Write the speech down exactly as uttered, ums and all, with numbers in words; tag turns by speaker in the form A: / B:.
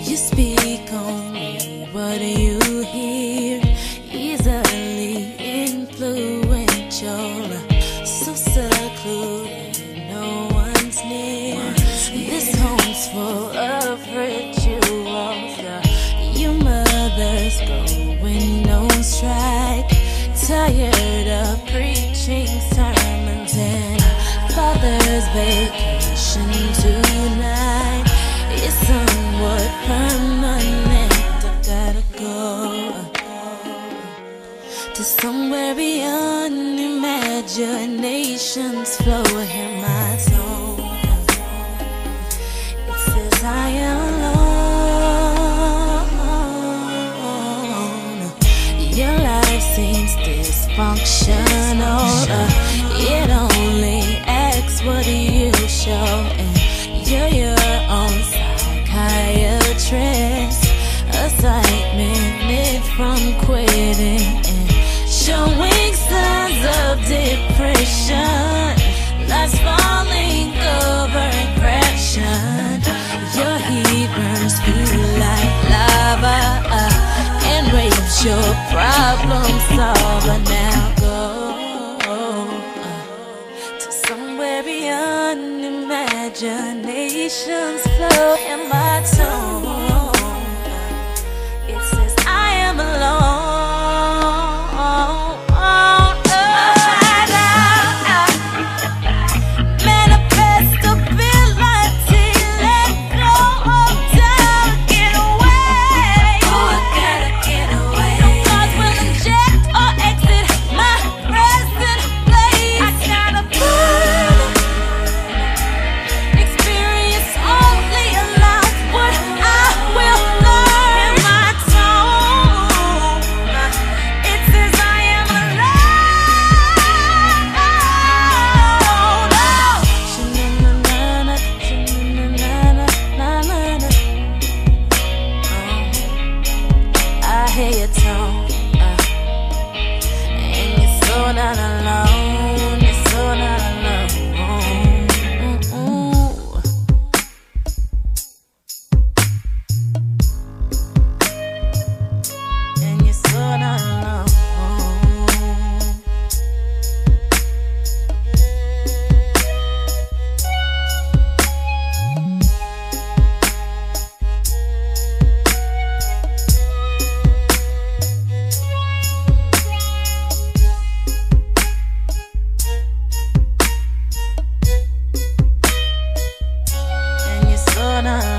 A: You speak only what you hear, easily influential, so secluded, no one's near. This home's full of rituals. You mothers going on strike, tired of preaching sermons, and father's vacation tonight is somewhat permanent. I gotta go to somewhere beyond imagination's flow. Hear my tone. It says I am alone. Your life seems dysfunctional. Uh, it only asks what you show, and you're your own psychiatrist. Assignment from quitting and showing signs of depression. Life's falling over aggression. Your heat burns through like lava uh, and rapes your problem solver. Now go uh, to somewhere beyond imagination's flow. In my tone, it says I am alone. Your tone, uh, and you're so not alone. You're so not alone. Mm-mm. And you're so not alone. Not